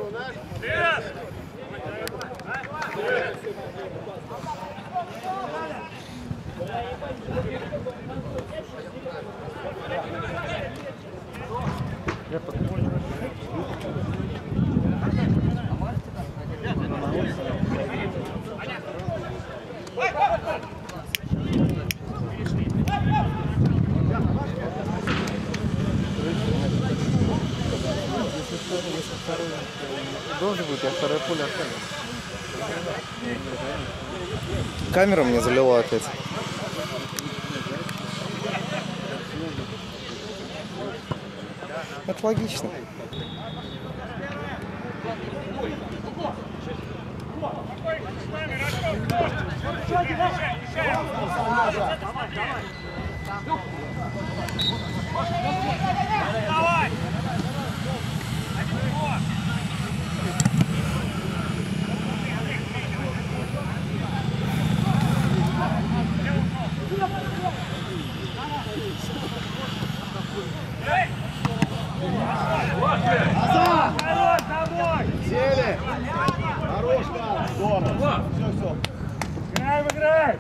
Должен быть, я вторая пуля оставил. Камера мне залила опять. Это логично. Давай! Сели! Хорош, здорово! Все. Играем, играем!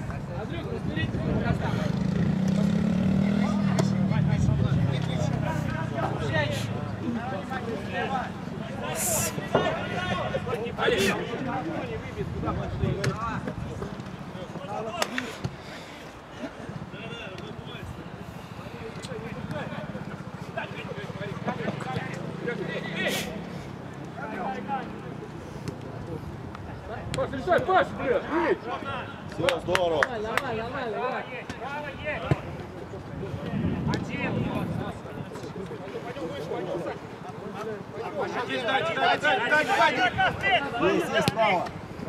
Паш, блядь! Все, здорово! Здесь справа!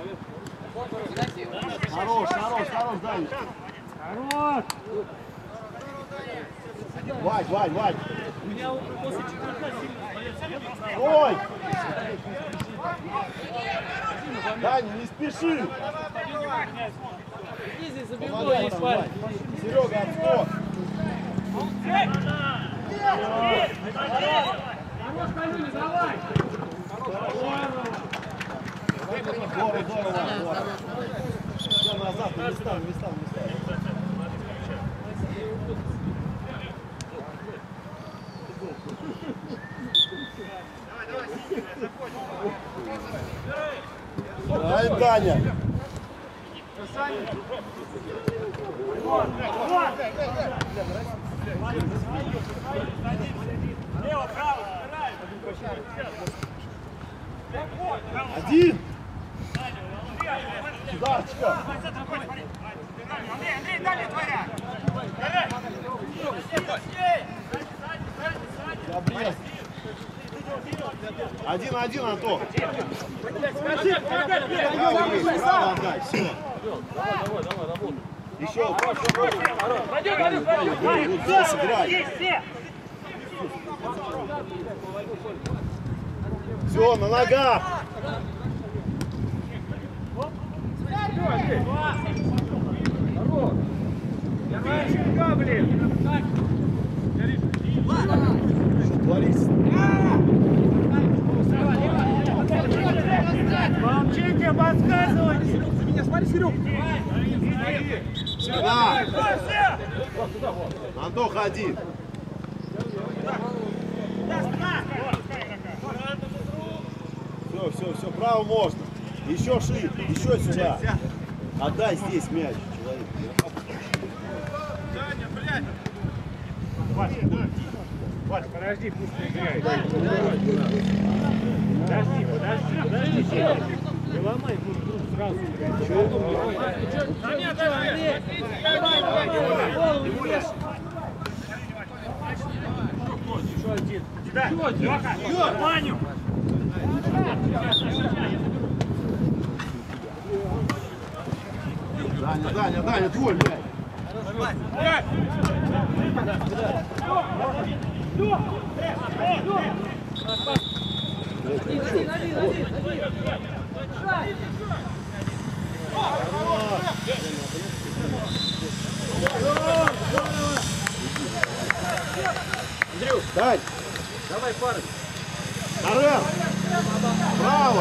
Хорош, Даня! Хорош! Вань! Ой! Даня, не спеши! Помогай там, Вань! Серега, отскок! Хорош, Калюня, давай! Здорово! Все назад, на места! Давай, Даня! Лево, право, Один! Ударчика! Андрей, далее твоя! Обрез! Один, Антон! Право отдай, все! Давай, работай! Еще! Здесь играй! Все, на ногах! Молчите, подсказывайте! Меня смотри, Серег! Сюда! Антоха один! Все, право можно. Еще шире, еще сюда. Отдай здесь мяч, человек. Даня, блядь! Вась, подожди, пусть не играет. Подожди. Не ломай, пусть сразу играет. Еще один. Лёха, Ваню! Даня, твой, блядь. Андрюх, Дань, давай, парень. Арен! Браво!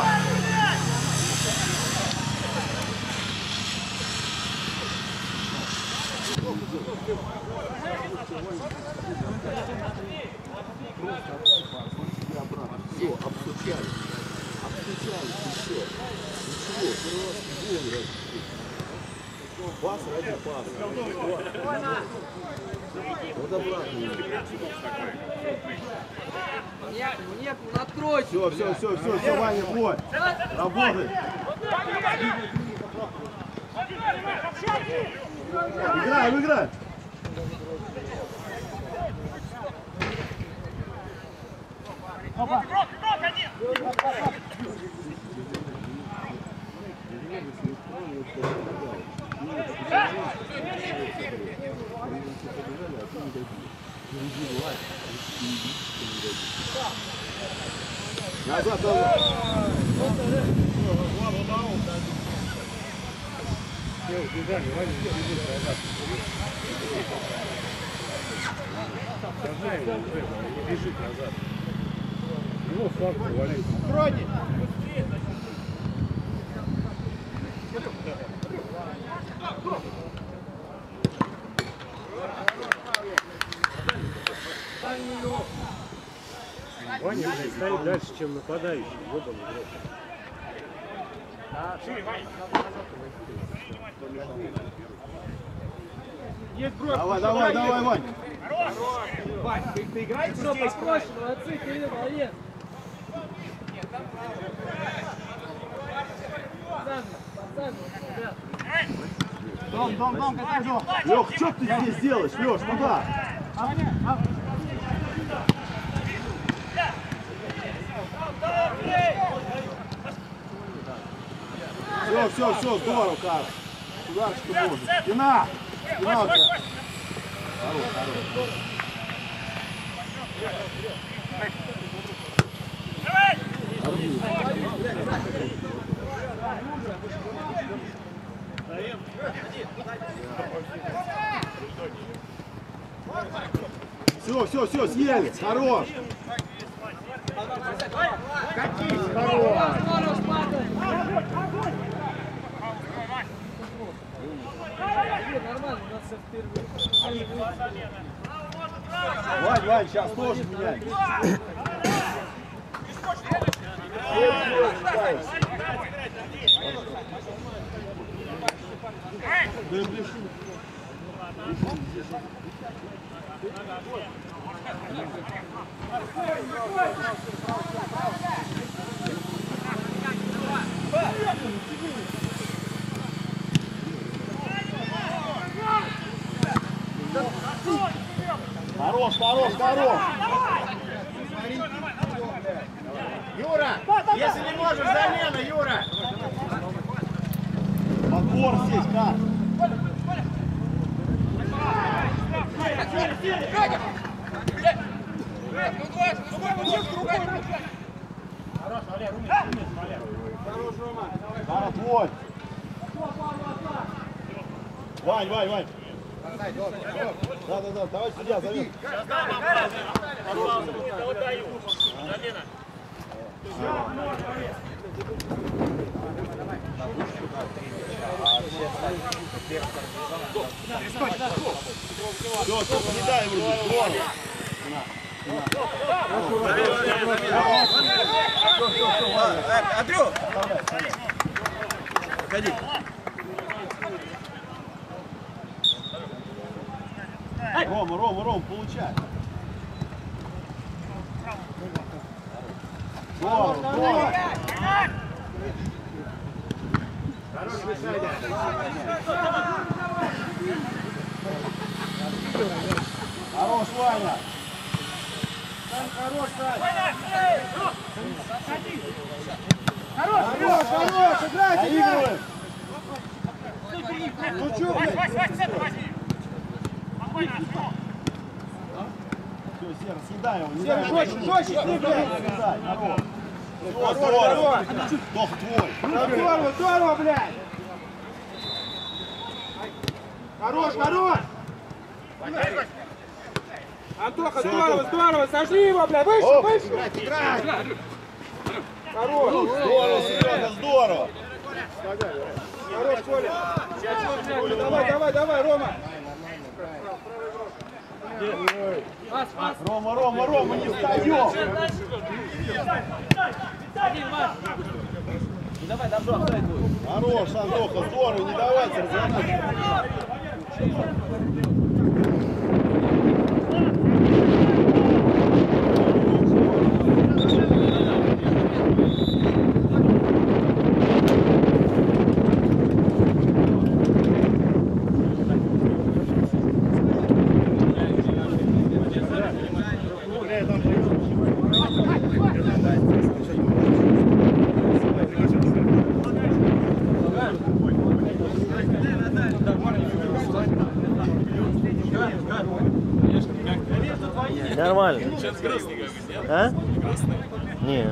Все, обстучали. Обстучали, еще. Ничего, первый раз пас ради паса. Вот обратно. Нет, откройте. Все, Ваня, бой. Работай. Играем. Назад. Бежит назад. Его флаг повалит. Вроде. Ваня стоит дальше, чем нападающий. Ёбаный в рот. Давай, Вань. Вань, ты играешь? Все, попроще, молодцы, Кирилл, молодец. Дом, Лёх, что ты здесь делаешь, Лёш, куда? Все, здорово, Карл. Туда, что можно. Стена у тебя. Хорош. Все, съели. Хорош. Вань, сейчас тоже меняй. Хорош. Юра, если не можешь, замена, Юра. Подбор здесь, как? Хорош, твой. Вань. Да, давай судья, зови. Все, не дай вроде. Андрю! Погоди. Рома, получай. Здорово. Хорош, Ваня. Хорош, играйте, играем. Ну что, блядь? Все, Сера, съедай его. Сера, жестче, съедай. Хорош. Здорово. Тох твой. Здорово, блядь. Хорош. Антоха, здорово, сожги его, блядь, выше. Играй. Хорош! Здорово, Серега, здорово! Хорош, Коля! Давай, Рома! Рома, не встаем! Хорош, Антоха, здорово, не давайте разработать. Нормально. А? Не.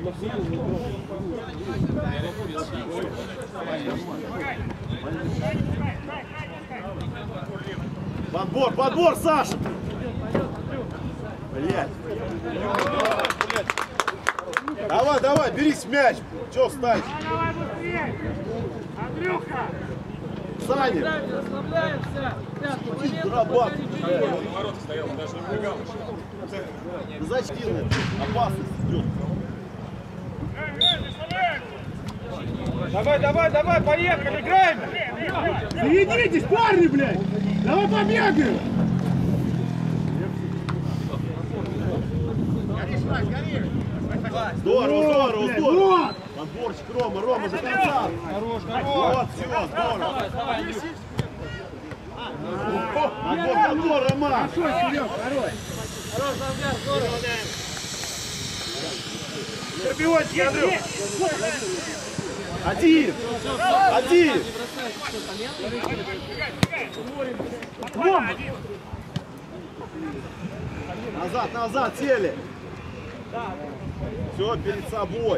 Подбор, Саша! Блядь. Давай, берись мяч. Чё встать? Давай быстрее! Андрюха! Саня! Расслабляемся! Дурабак! Зачем? Опасность идет. Давай, поехали, играем! Соединитесь, парни, блядь! Давай побегаем! Здорово! Подборчик Рома до конца! Хорош! Вот, все, здорово! Подбор, Рома! Хорош, Замгар, здорово! Пробивайте, Андрюх! Один! Назад, сели! Все перед собой!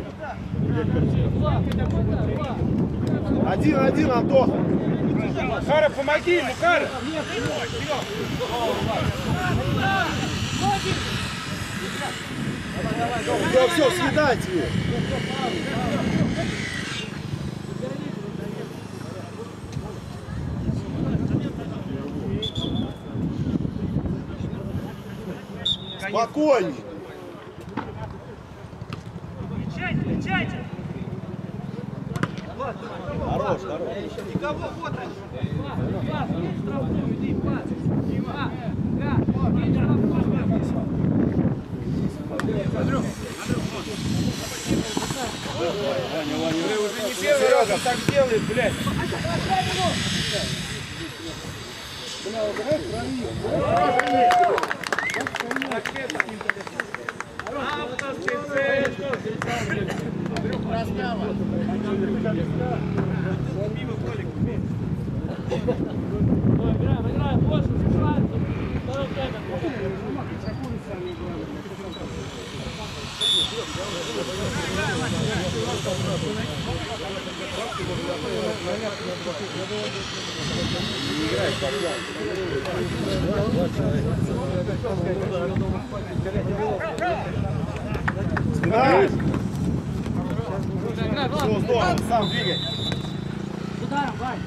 Один, Антоха! Кара, помоги ему, Кара! Все, съедайте его! Спокойней! Встречайте! Хорош! Никого, вот они! Уже не первый раз он так делает, блядь! Играем, больше, второй таймер. Знаешь? Все, здорово, сам двигай. Ударом, Вань.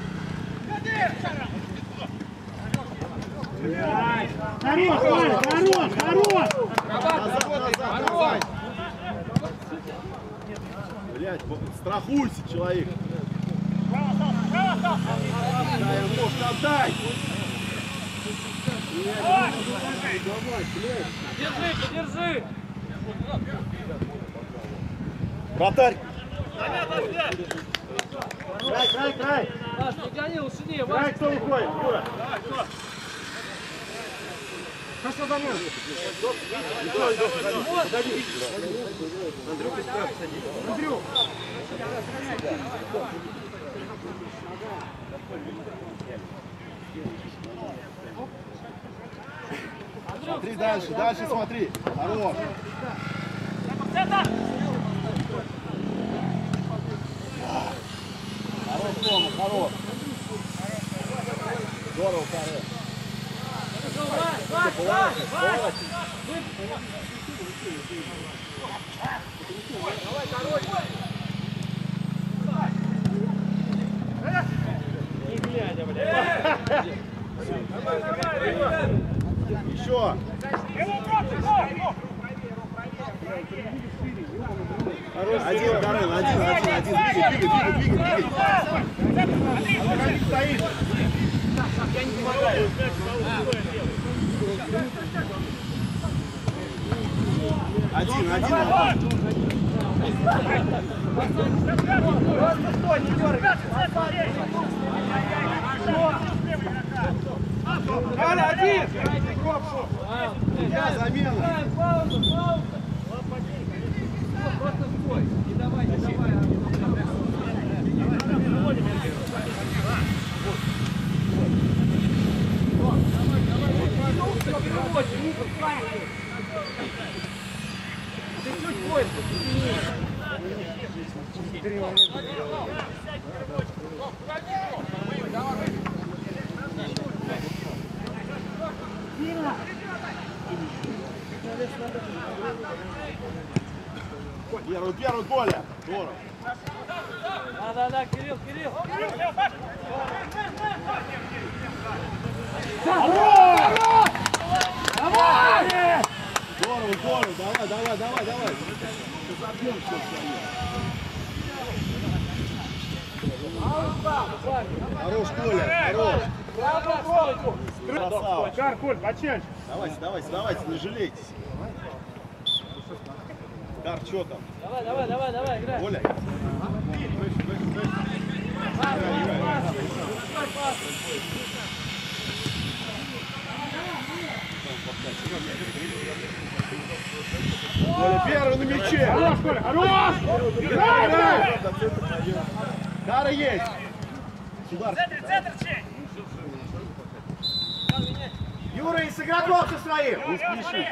Хорош! Назад! Блять, страхуйся, человек! Дай, ножку отдай! Держи! Вратарь! Край! Паш, не гони, лучше Край, кто выходит? Юра! Хорошо, за мной. Андрюха, справа садись. Андрюх. Смотри дальше смотри. Хорош. Хорош, Тома, хорош. Здорово, хорош. Давай, короче. Один, Карен, один. Двигай. Стоит. Один. Просто стой, не дергай. Галя, один! Я замена. Пауза. Просто стой. Не давай. Ты чуть больше. Первый, Коля. Здорово. Да, Кирилл. Здорово, давай. Забьем все Хорош, Коля, хорош. Красава. Кар, Коль, почаще. Давайте, не жалейтесь. Кар, что там? Давай, играй. Коля. Коля первый на мяче. Хорош, Коля, хорош! Играй! Кара есть. Удар. Центр, чей! Юра, и с игроков со своим. Не спеши.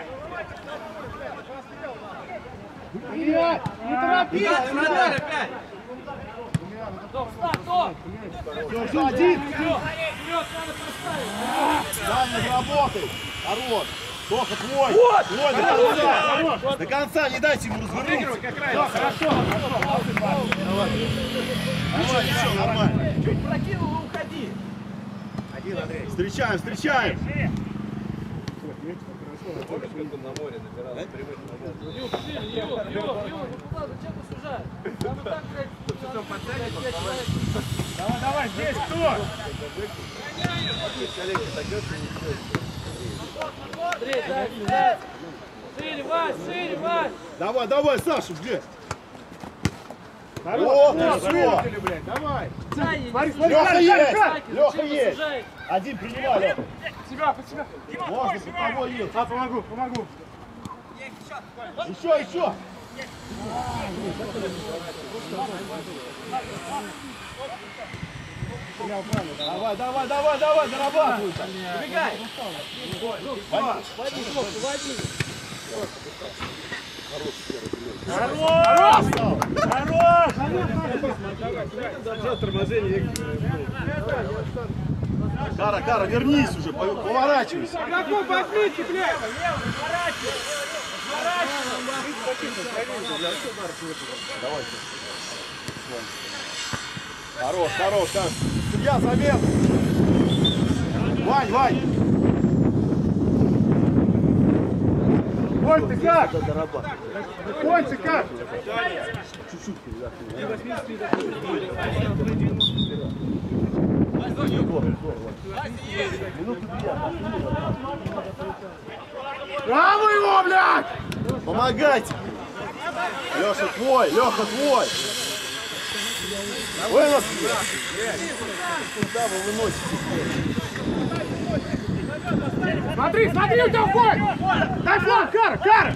Не торопись! Вратарь опять! Стоп! Все, один. Вперед, надо поставить! Дальше работай. Хорош. Тоха, твой. Вот! Твой, до конца. До конца, не дайте ему развернуться. Да, хорошо. Давай, все, нормально. Чуть прокинул и уходи! Один, Андрей. Встречаем. Юр, куда? Зачем ты сужаешь? Там и так, блядь, Давай, здесь кто? Андрей, дай. Шире, Вась! Давай, Саша, где? Хорош, все. блядь, давай. Смотри, Леха есть. Один принимай, Леха. Под себя. Можно, под тобой есть. Помогу. Еще. Давай, дорабатывай. убегай! Хорош! Кара, вернись уже, поворачивайся. Игроков возьмите, блядь! Хорош. Судья, замена. Вань. Коль, ты как? Коль, ты как? Браво его, блядь! Помогайте. Леша твой. Вынос. Куда вы выносите? Смотри, у тебя уходит! Дай флаг, Кара!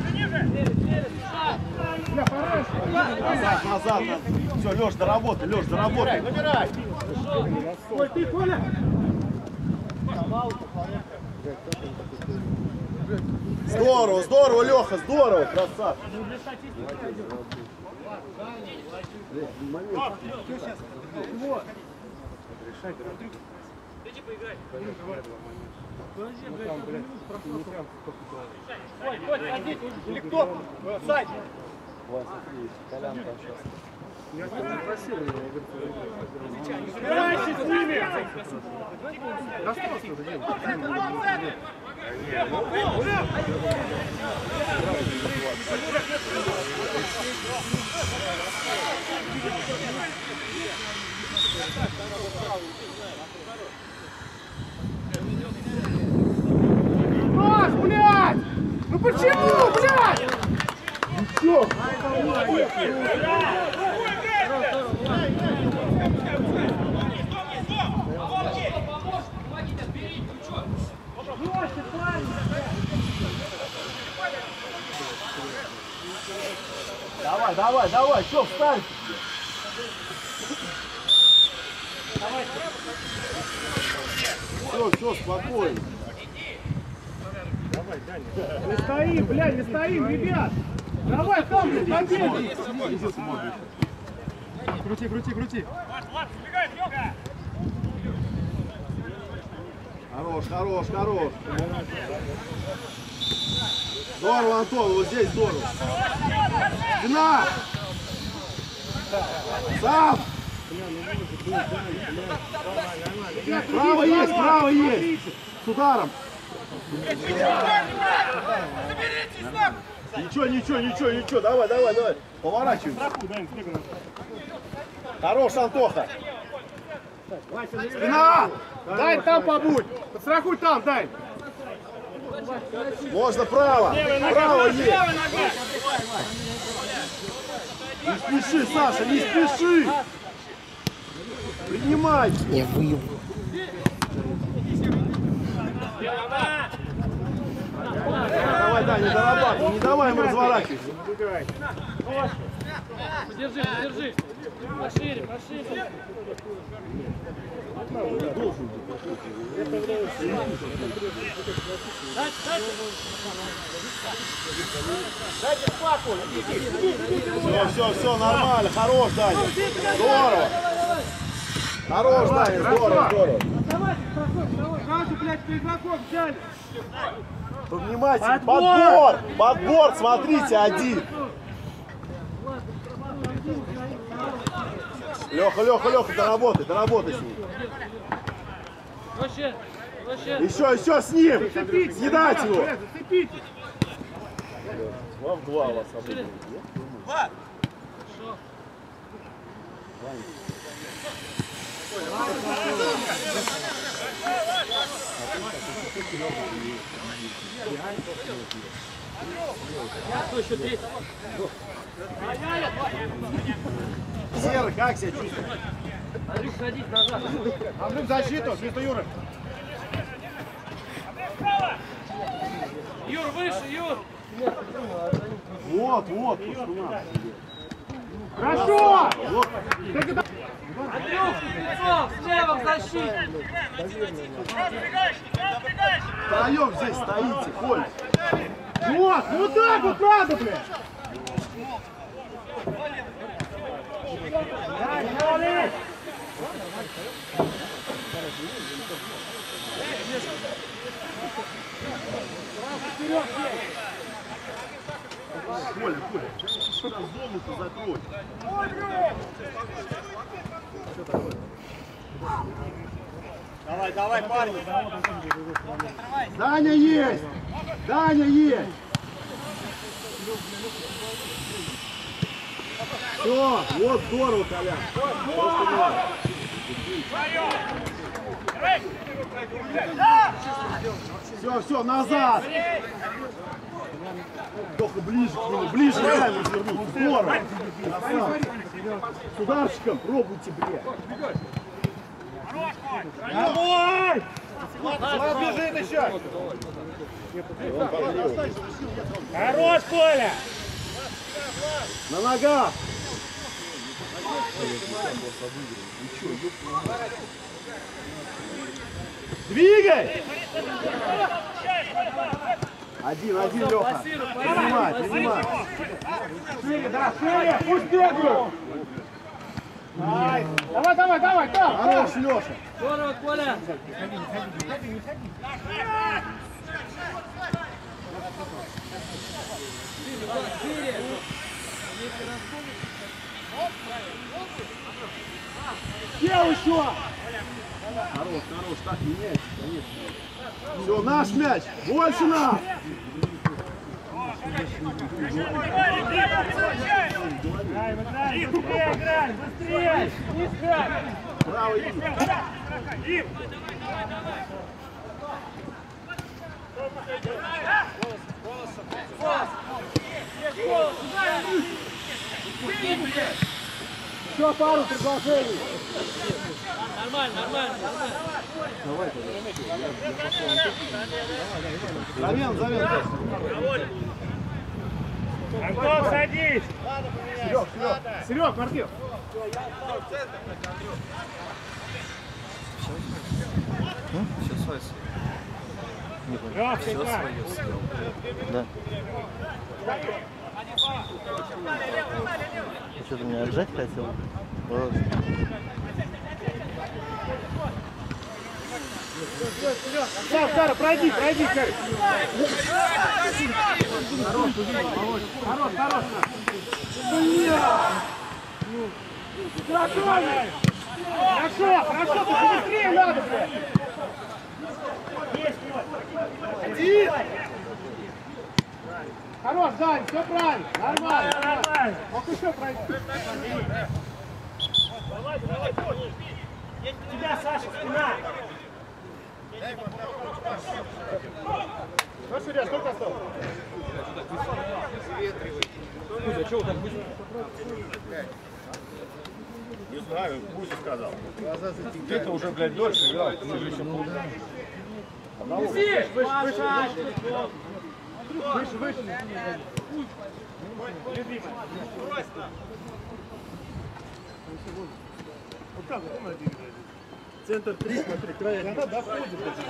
Назад. Все, Леш, доработай. Набирай. Ой, ты, Коля! Здорово, Леха, здорово, красавчик. Или кто? Сань! Собирайся с ними! Да что ты делаешь? Артем! Давай, давай, давай, что, встань! Все, спокойно. Не стоим, блядь, не стоим, ребят! Давай, там, блядь, побеги! Крути, крути, крути! Хорош, хорош, хорош. Здорово, Антон, вот здесь здорово. Спина! Сам! Право есть! С ударом! Ничего, давай. Поворачивай. Хорош, Антоха. Спина! Дай там побудь! Подстрахуй там, дай! Можно право! Право есть! Не спеши, Саша, не спеши! Принимай! Я выебу. Давай, не дорабатывай, не давай ему разворачиваться. Держи, держи. Пошире, пошире. Все, нормально, хорош, Даня. Здорово. Хорош, Даня, здорово. Сразу, блядь, по игроков взяли! Внимательно. Подбор, смотрите, один. Леха, доработай с ним. Вообще. Еще с ним. Съедать его. Зацепите! Вам два вас обычно. Еще третий. Серый, как себя чувствуешь? Андрюх, садись назад. Андрюх, защиту, вместо Юры! Юр, выше, Юр. Вот, что надо. Хорошо! Андрюх, лицо, слева в защите. Втроем здесь стоите, Коль. Вот, ну так вот надо, блядь! Коля, зону-то закрой. Давай, парни. Даня есть! Все, вот здорово, Коля. Все, назад. Только ближе к нему, ближе к камеру вернуть. Здорово. С ударчиком пробуйте, блядь. Давай! Влад бежит еще! Хорош, Коля! На ногах. Двигай! Один, Леха. Принимай. Шире, пусть бегают! Давай, там! Хорош, Леша. Здорово, Коля. Сел еще! Хорош, так меняется, конечно. Все, наш мяч, больше нас! Быстрее! Право иди. Голос, сюда Еще пару предложений. Нормально. Замен. Антон, садись. Серег, Мартин. Сейчас Вася. Все свое съел. Да. Ты что-то меня отжать хотел? Вот. Кара, пройди, Кара. Хорош. Хорошо, побыстрее надо, блядь. Один. Хорош, Дань, все правильно, нормально. Мог еще пройти. Давай, тебя, Саша, спина. Ну, Ширя, сколько осталось? Кузя, чего так быстро? Не знаю, Кузя сказал. Где-то уже, блядь, дольше играл. Выше. Любимый. Вот как он один играет? Центр 3, смотри, края. Она доходит.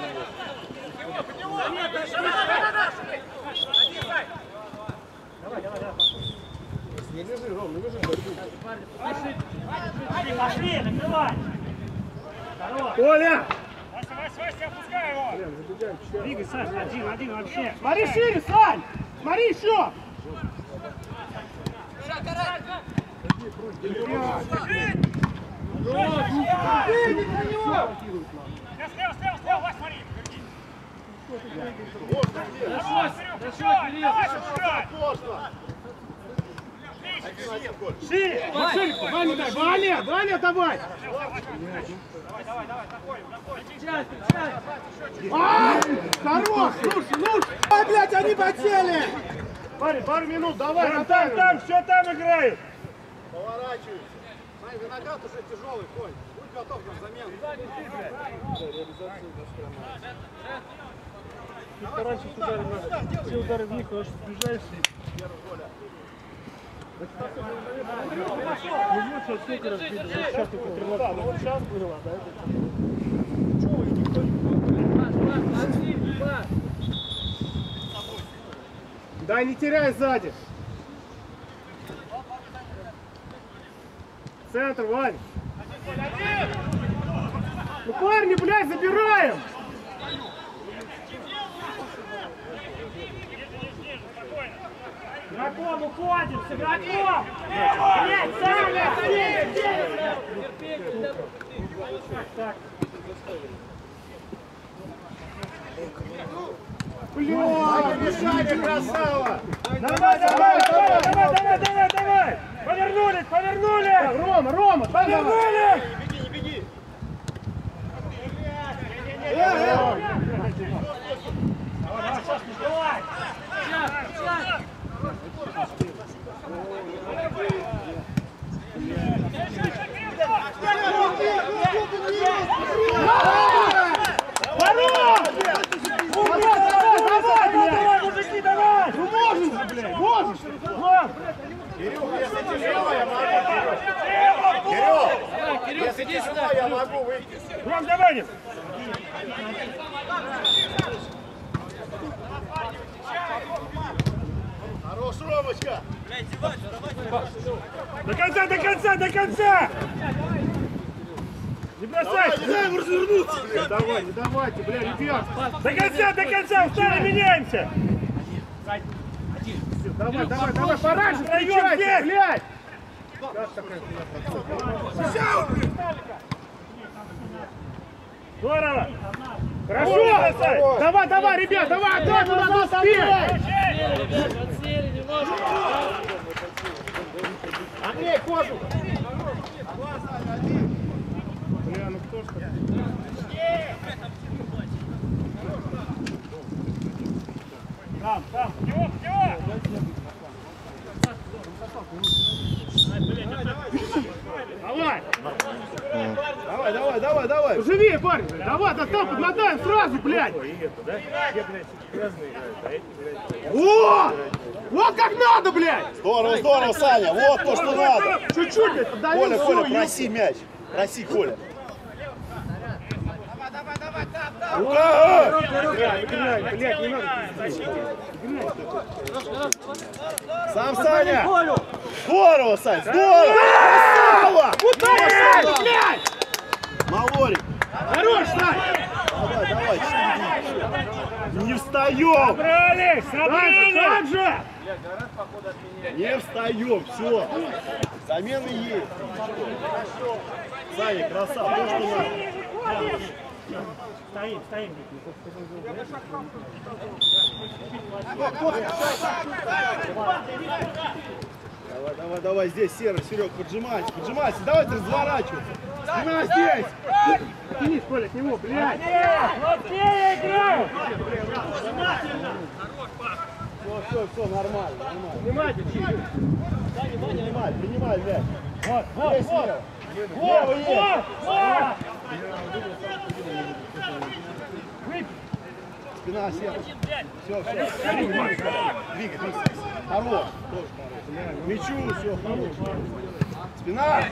Не лежи, Ром, не лежи. Пошли, накрывай. Коля! Вася, опускай его! Двигай, Саш, один вообще. Смотри шире, Сань! Смотри еще! Слева, Вась, смотри! Шире! Ваня, давай! Хорош! Слушай! Ой, блядь, они потели! Пару минут, давай! Там, все там играет! Поворачивайся. Смотри, виноград уже тяжелый, Коль. Будь готов на замену. Раньше удары надо. Все удары в них, потому что сближаешься. Не лучше от сколько раз видел. Сейчас только 13. Да, ну вот сейчас было, да? Чего вы никто не... Да, не теряй сзади. Центр, Вань. Ну, парни, блядь, забираем. Игроком уходим, с игроком! Блядь, Саня, так. Блядь, мешали, красава! Давай! Повернули! Рома, повернули! Не беги! Давай! Сейчас! Давай, мужики, давай! Ну можешь же, блядь! Можешь! Кирилл, если тяжело, я могу. Кирилл, если тяжело, я могу выйти. Ром, давай! Хорош, Ромочка! До конца! Не бросайте! Не дай ему развернуться! Не давайте, бля, ребят! До конца! Встали, меняемся! Давай, пораньше встречайте, блядь! Здорово! Хорошо! Давай, ребят, давай, надо успеть! Подсели немножко. Андрей, кожу! Бля, ну кто ж так? Там! Давай. Живее, парень. Давай, да там подмотаем сразу, блядь. О! Вот как надо, блядь. Здорово, Саня. Вот то, что надо. Чуть-чуть, блядь, поддавил. Коля, проси мяч. Проси, Коля. Блядь, не надо. Сам Саня. Здорово, Сань, здорово. Ударь, блядь. Малорик. Хорош, Сань. Давай. Не встаем. Собрались. Так же. Не встаем, все. Замены есть. Саня, красава, то, что надо. Стоим. Давай, здесь, Серый, Серег, поджимайся, давай ты разворачивайся. Спина здесь. Тянись, Коля, к нему, блядь. Все, нормально. Внимательно. Принимай мяч. Вот. Лево есть. Спина Серый. Все. Двигай. Хорош. Мячу, все, хорош. Спина.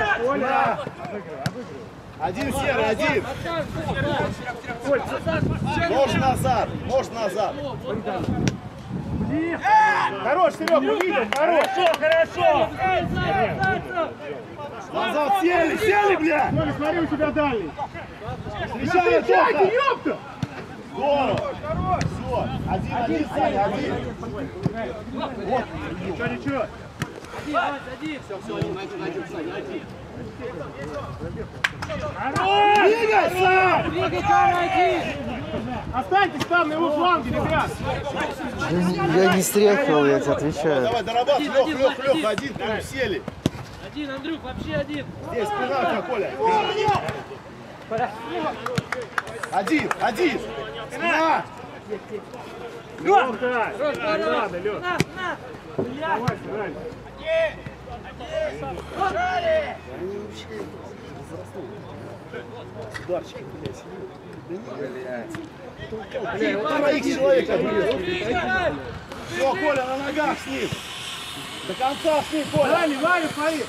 Один Серый, один. Нож назад. Хорош, Серег, увидел, хорошо. Назад сели, бля. Коля, смотри, у тебя дальний. Встречайте, ёпта! Здорово. Все. Один, Саня, один. Вот. Ничего. Один. Двигай, Сань. Двигай, Коля, один. Останьтесь там на его фланге, ребят. Я не стряхивал, я тебе отвечаю. Давай, дорабатывай. Лех, один, ты сели. Один, Андрюх, вообще один. Здесь спина у тебя, Коля. Один. Спина. Ёпта! Рос, Не надо, Лёш. на. Давай, сыграй. Ударчики, блядь. Троих человек отбил. Все, Коля, на ногах с ним. До конца с ним, Коля. Ваня, смотри.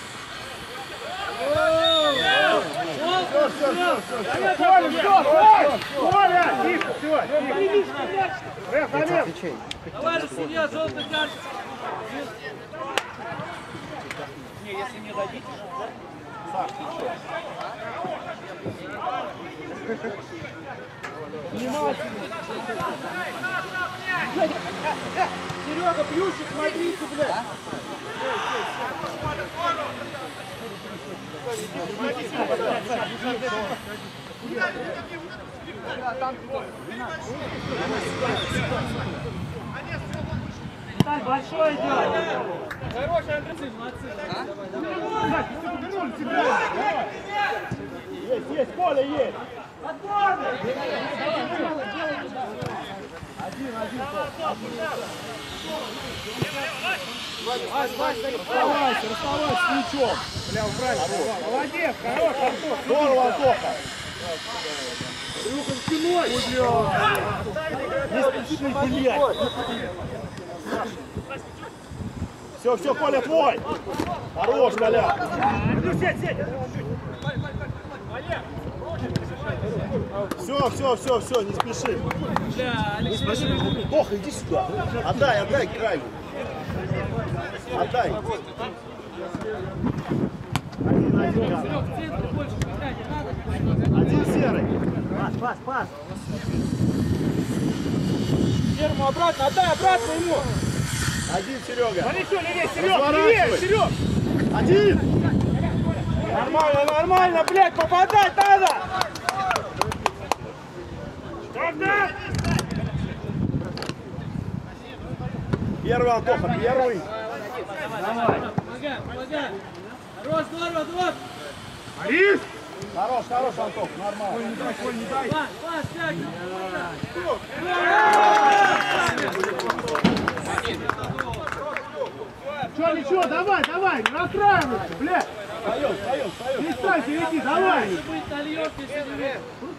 Коля, тихо, все. Отвечай. Давай же, судья, желтый карточка. Серега, плюсик, смотрите, блядь. Большой идет. Хороший Андрей, Есть, Коля, есть. Расставайся с мячом. Бля, убрали. Молодец, хорош, Антон. Здорово, Антоха. Рука за спиной. Не спеши, блядь. Все, Коля, твой. Хорош, Коля. Сядь. Все, не спеши. Не спеши. Тоха, иди сюда. Отдай краю. Отдай. Серег, в центр больше играть не надо. Один Серый. Пас. Серому обратно, отдай обратно ему. Один Серега. Смотри, что, левее, Разворачивай. Серег. Один. Нормально, блядь, попадать надо. Тогда. Первый, Антоха, первый. Помогай. Рос, здорово. Борис. Хорош, Антох, нормально. Не дай. Пас, тягни. Ничего, давай, давай, не расстраивайся, блядь. Встаем. Перестань перейти, давай. Быть нальешь, если не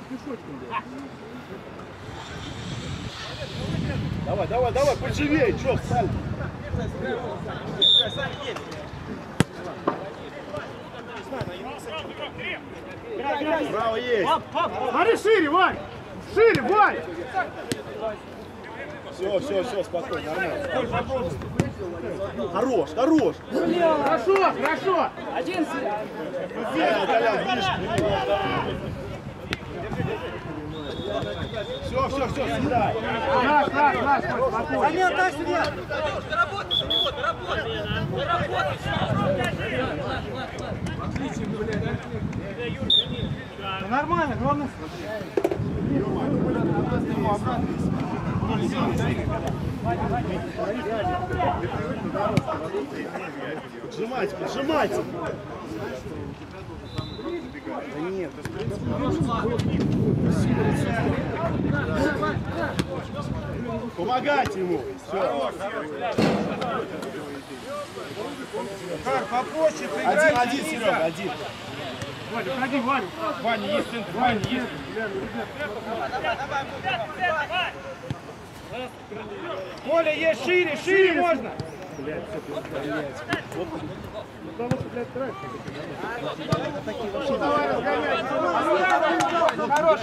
Давай, поживей, чё, встали. Право есть. Смотри шире, Вань. Шире, Вань. Все, спокойно, нормально. Хорош. Хорошо. один Колян, ближе. Все, съедай. Наш, спокойно. Замена, так себе! Нормально, главное. Поджимайте. Да нет, в принципе, помогайте ему. Все. Как, попроще поиграйте. Один, Серега, один. Ваня, ходи, Ваня. Ваня, есть центр, Ваня, есть. Коля, есть шире можно. Давай, разгоняй. Хорош.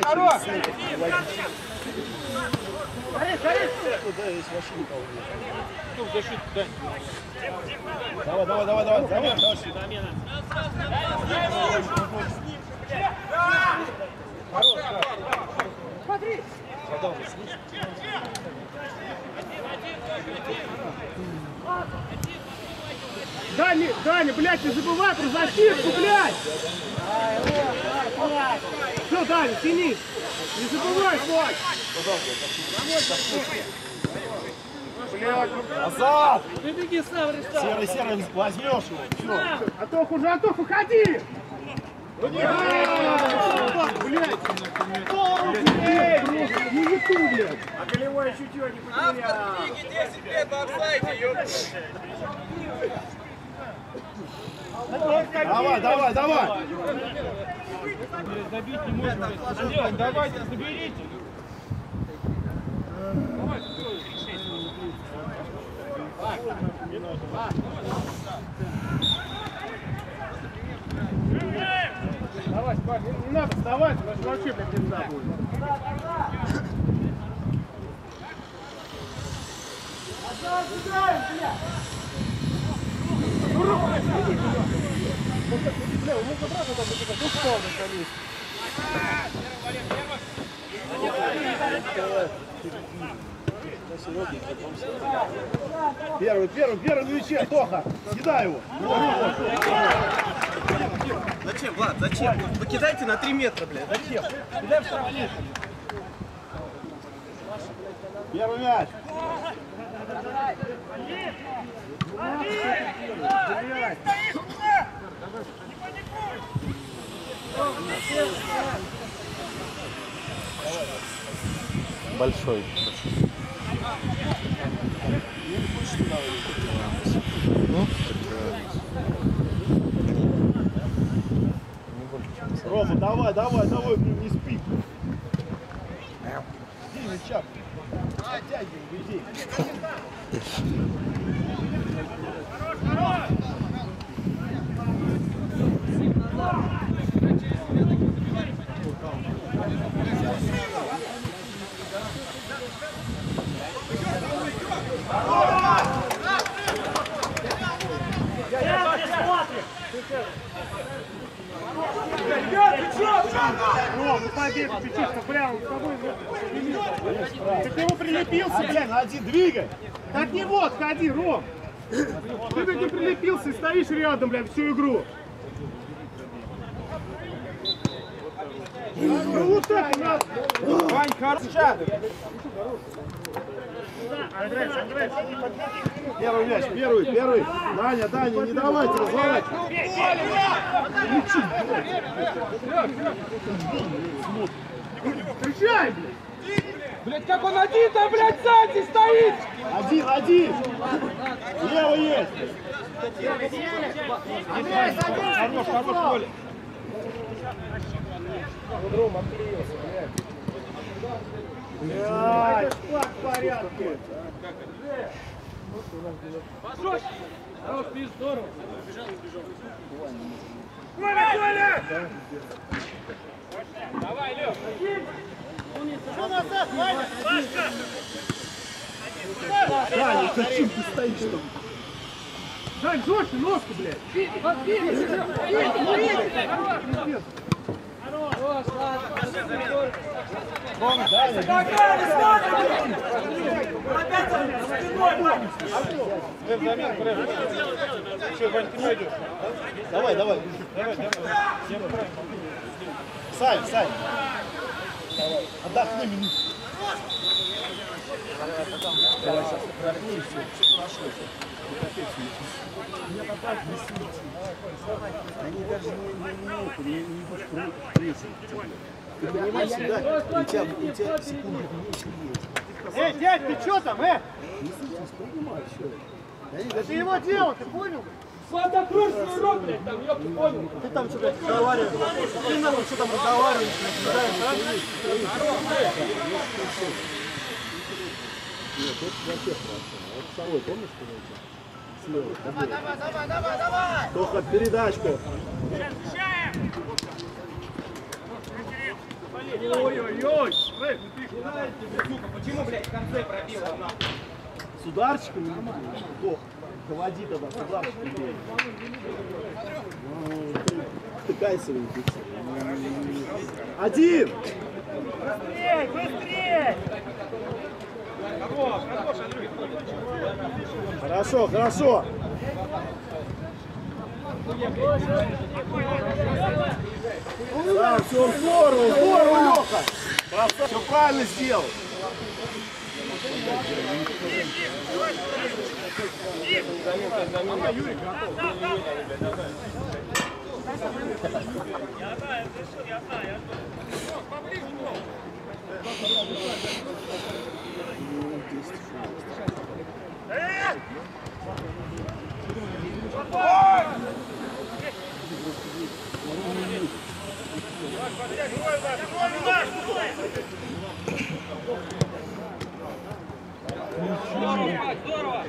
Давай. Замена. Смотри. Даня, блядь, не забывай про защитку, блядь! Все, Даня, тяни! Не забывай, Вань! Назад! Ты беги сам, Ристав. Серый, возьмешь его. Все. Антох, уходи! Блядь! Не ту, блядь! А голевое чутье не потерял. Автор книги 10 лет на офсайде, ёпта. Давай. Забить не можно. Давайте, заберите. Давай, Спарк, не надо вставать, у нас вообще, блядь, пизда будет. Первый на мяче, Тоха. Съедай его. Зачем, Влад, зачем? Вы кидайте на 3 метра, блядь. Зачем? Кидай в штрафник. Первый мяч. Большой. Рома, давай, не спи. Иди, мячак. Оттягивай, иди. Ром, ну побег, пятишка, бля, он с тобой... Ты к нему прилепился, блядь. Один, двигай. Так не вот, ходи, Ром. Ты к нему прилепился и стоишь рядом, блядь, всю игру. Ну вот так у нас. Вань, хорош. Андрей. Первый мяч, первый. Даня, не давайте разворачивать. Встречай, блядь. Блядь, как он один-то, блядь, сзади стоит! Один. Лево есть. Хорош, Коля. В порядке. Хорош, Пиш, здорово. Коля! Давай, Лёв. Что назад, Ваня? Пашка! Даня, зачем ты стоишь там? Дань, жестче, ножку, блядь! Хорош, ладно. Что, Вань, ты найдешь? Давай, давай. Сань, Сань. Отдохни минуту. Давай сейчас отдохни и все. Прошло. Они даже не будут прессинг. Ты понимаешь, всегда у тебя секунды меньше есть. Эй, дядь, ты что там, Не слышишь, принимай все. Ты его делал, ты понял? Закрой свой рот, блядь, там, ёпта, понял. Ты там что-то разговариваешь. Ты нам что там разговариваешь, наблюдаешь, а? Нет, это вообще хорошо. Вот второй, помнишь, что это? Слева. Давай! Тоха, передачку. Ой-ой-ой! Почему, блядь, в конце пробил одна? С ударчиком нормально. Тоха, доводи тогда, с ударчиком. Втыкайся в них. Один! Быстрей, быстрей! Хорош, Андрей. Хорошо, хорошо. Да, все здорово, здорово, Леха. Все правильно сделал. Здорово.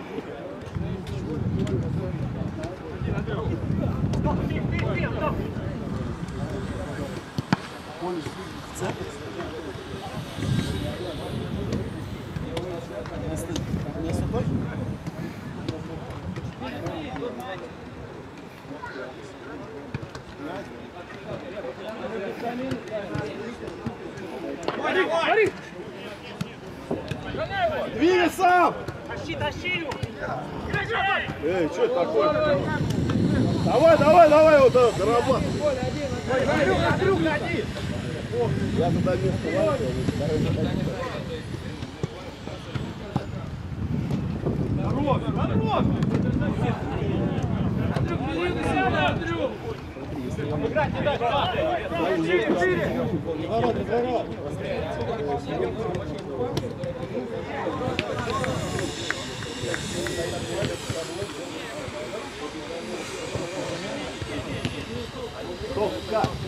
Двигай сам! Тащи его! Эй, что это такое? Давай, вот это, дорабатывай. Андрюх, ходи! Я туда место валил. Здорово! Андрюк, бери на себя, Андрюк. Обыграть не дай! Шире! Разворот! Как?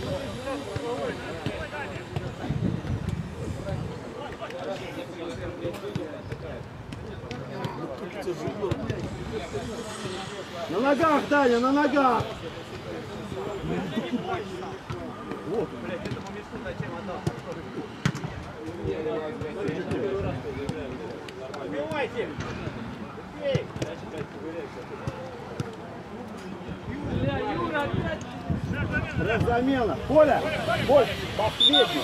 На ногах, Даня, на ногах! Вот. Убивайте! Бля, Юра, опять. Замена. Коля, Коль, последний.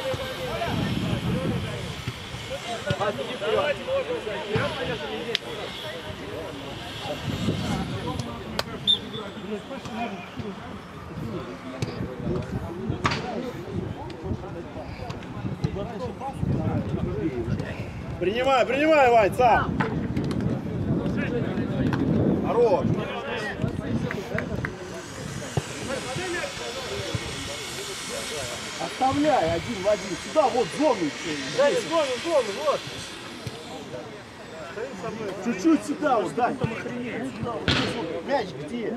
Принимай, Вань, сам. Хорош. Оставляй один в один. Сюда, вот зону. Зону, вот! Чуть-чуть сюда, вот, дай. Мяч где?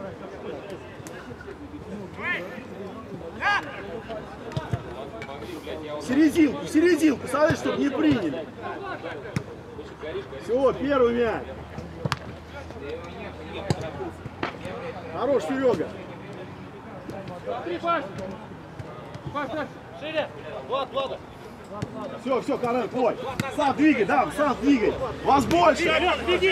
В серединку, смотри, чтобы не приняли. Все, первый мяч. Хорош, Серега. Шире! Влад, Влада! Все, Карен, твой. Сам двигай, да, сам двигай. Вас больше. Беги!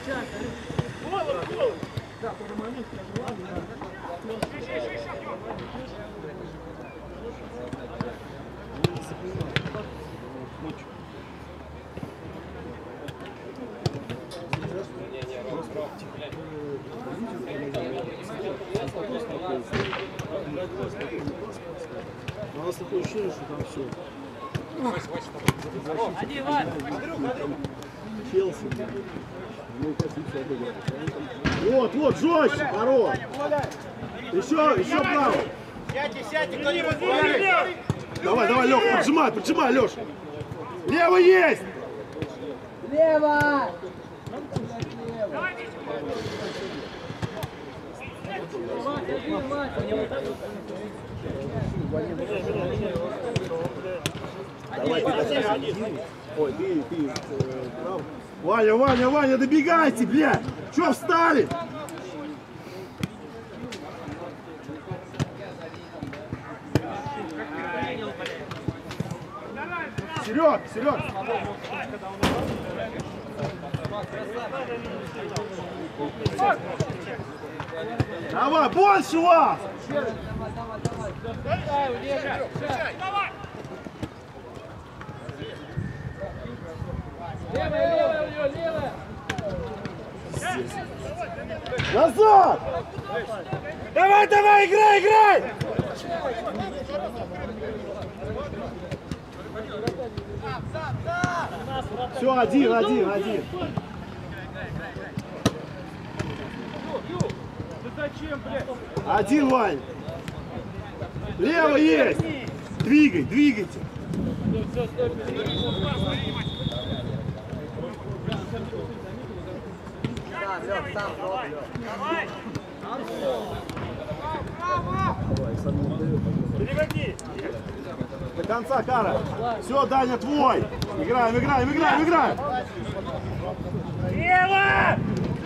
У нас такое ощущение, что там все. Один, Вань! Челси. Вот, жестче, хорош. Еще право. Сядьте, кто-нибудь. Давай, Лех, поджимай, Леш. Лево есть. Лево! Давай, ой, ты прав. Ваня, добегайте, блядь. Че встали? Серег. Давай, больше вас! Левая! Назад! Давай, играй! Все, один. Один, Вань. Лево есть. Двигайте. Переводи! До конца, Кара. Все, Даня, твой. Играем. Лево!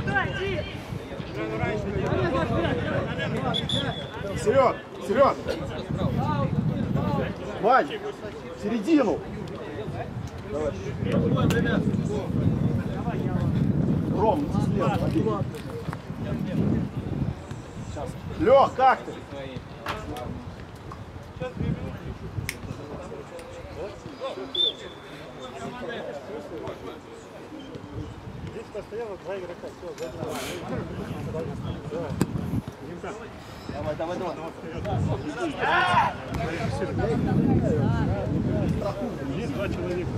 Серег. Вань, в середину. Давай. Ром, слева, побеги. Лех, как ты? Здесь постоянно два игрока. Давай. Есть два человека.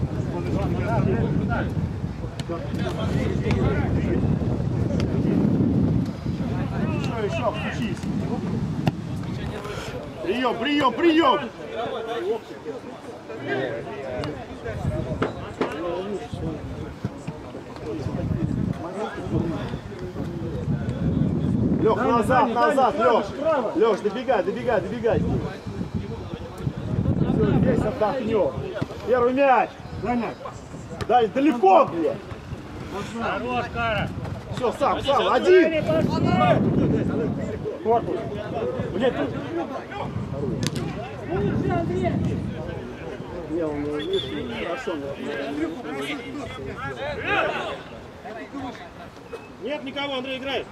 Еще, включись. Прием. Лех, назад, Леш, добегай. Все, здесь отдохнем. Первый мяч. Дай, далеко, блядь. Хорош, Кара! Все, сам, один. Корпус! Блядь, Не, он хорошо. нет никого, Андрей играет!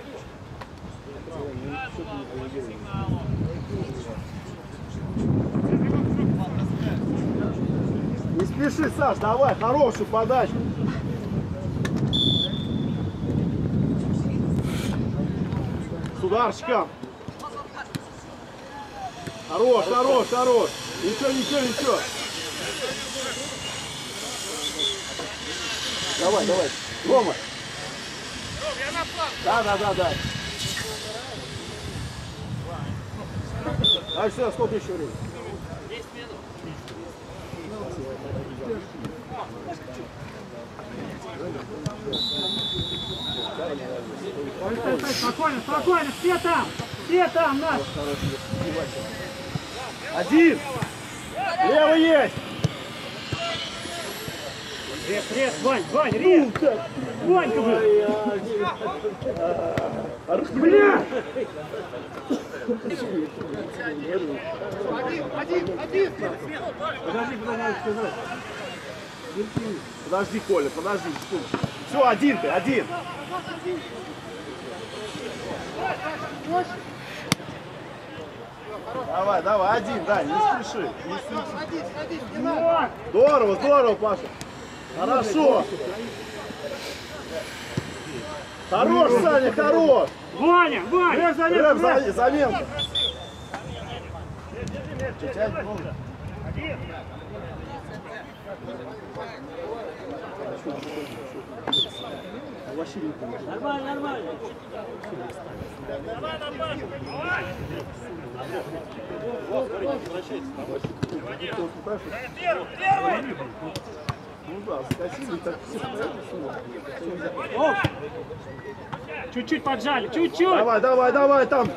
Не спеши, Саш, давай, хорошую подачу. С ударчиком. Хорош. Ничего. Давай. Рома. Да. А все, сколько еще времени? 10 минут. Стой, спокойно, спокойно, все там, наш. Один. Левый есть. Рез, Вань, рез. Ванька, бля. Один. Подожди, Коля, подожди. Все, один ты, один. Давай, один, да, не спеши. Здорово, Паша. Хорошо. Хорош, Саня, хорош. Ваня, Рэп, заменка. Нормально. Ну да, скатили, так все Чуть-чуть поджали, чуть-чуть. Давай, там.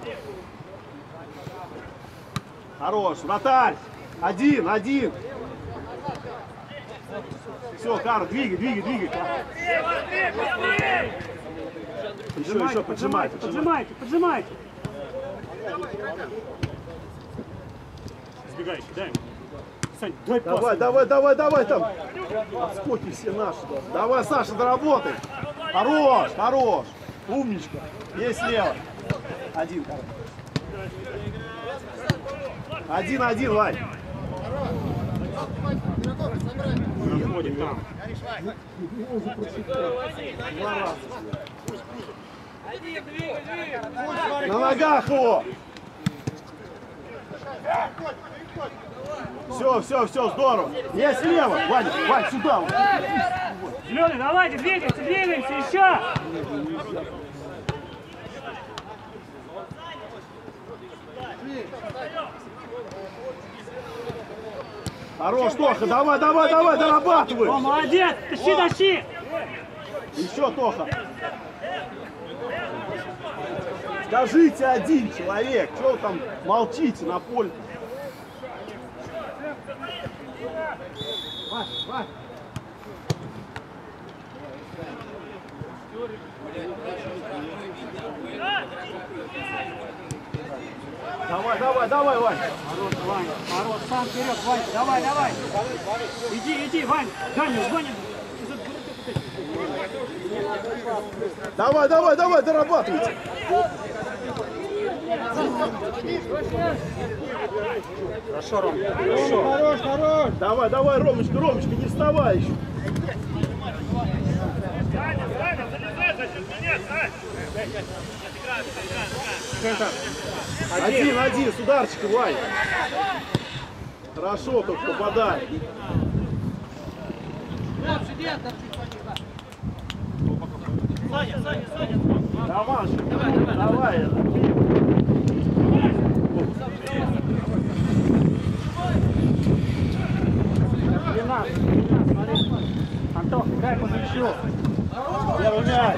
Хорош, вратарь. Один. Все, Кар, двигай. Еще, поджимайте. Сбегай, дай. Сань, дай пас. Давай там. Отскоки все наши. Давай, Саша, доработай. Хорош. Умничка. Есть слева. Один, Кар. Один, Вань. Заходим там. На ногах его. Все, здорово. Я слева. Вань, сюда. Зеленый, давайте, двигаемся, еще. Хорош, Тоха, давай, дорабатывай. О, молодец, тащи. Еще, Тоха. Скажите один человек, что вы там молчите на поле? Вань. Давай, Вань. Хорош, сам вперед, Вань, давай. Иди, Вань, Ваня. Давай, дорабатывайте. Хорошо, Ром, хорошо. Давай, Ромочка, не вставай еще. Один, с ударчика, Вань. Хорошо, только попадай. Давай. Антох, дай по мячу. Первый мяч.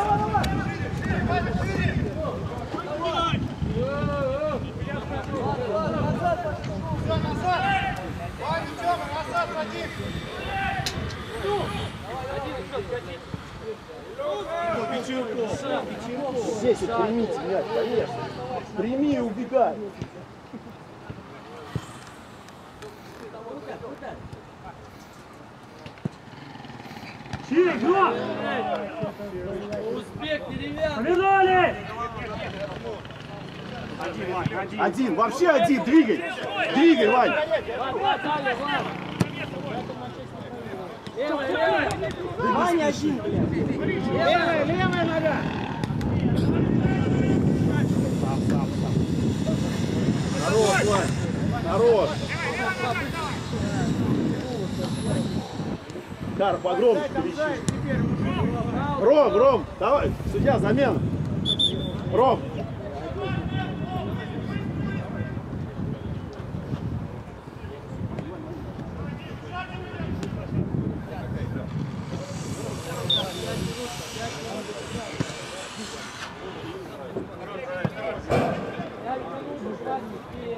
Здесь примите мяч, конечно. Прими и убегай. Игрок! Успех деревянный! Побежали! Один, вообще один, двигай, Вань. Ваня один, блядь! Левая нога! Хорош, Вань, хорош. Кар, погромче кричи. Ром, давай, судья, замена. Ром.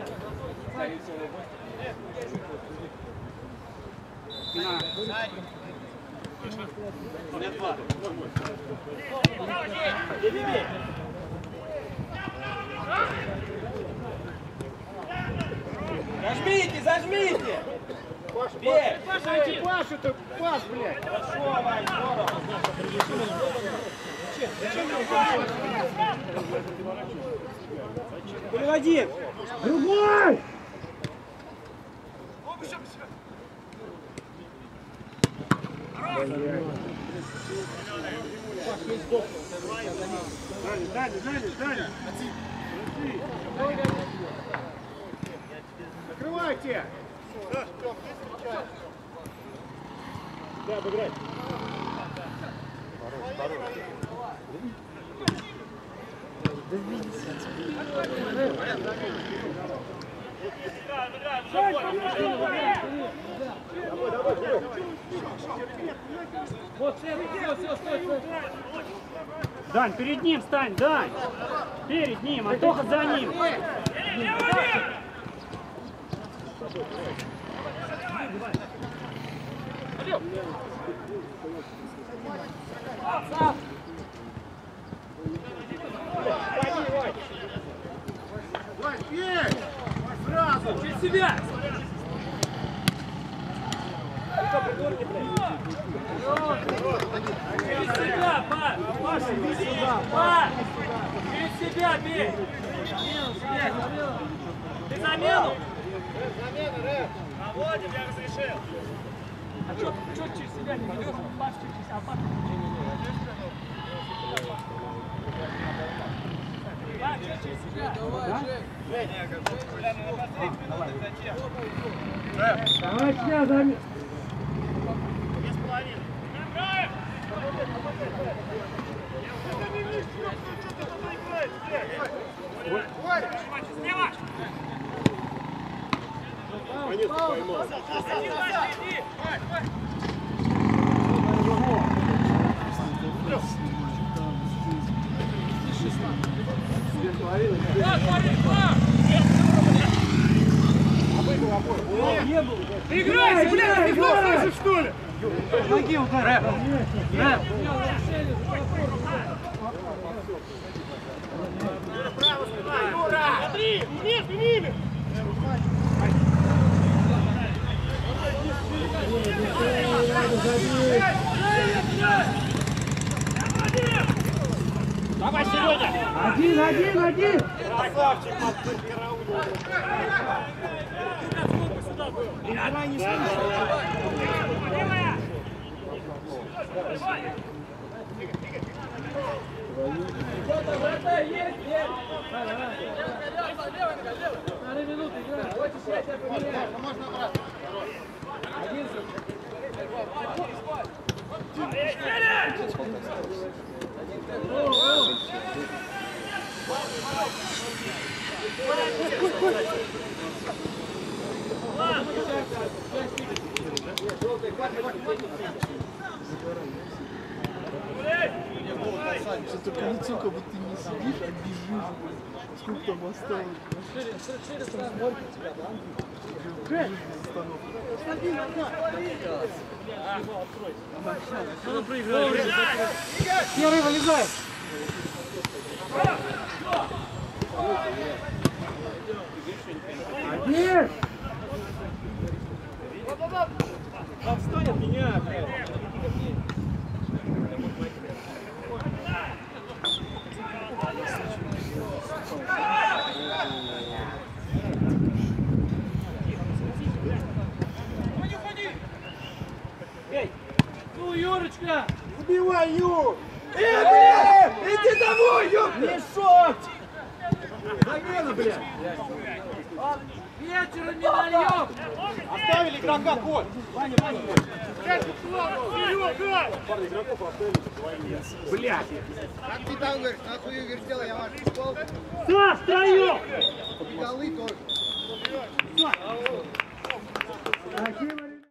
Зажмите, зажмите! Паша, ты пас, блядь! Переводи! Другой! Дали! Закрывайте! Да, обыграй. Вот, все, стой. Дань, перед ним стань, Дань! Перед ним, Антоха за ним! Вань, пей! Сразу! Через себя! Через себя, Паш! Паш! Через себя бей! Ты замену? Наводим, я разрешил. А что через себя не ведешь? Паш через себя, Паш. Через себя. Давай сейчас замен! Играй, блядь, ты слышишь, что ли? Ноги ударь! Смотри, между ними! Давай, Серега! Один! Красавчик, Давай, не слышно! Только лицо, как будто ты не сидишь, а бежишь. Сколько там осталось? Первый вылезай! Один! Отстань от меня! Ну, Юрочка! Убивай, Юр! блядь! Иди домой, Юр! Мешок! Замена, блядь! Вечером не нальем! Оставили игрока, Коль! Парни игроков оставили. Блядь! Как ты там говоришь, нахуй ее вертел, я ваш пол, Саш, втроем! голы тоже. Аким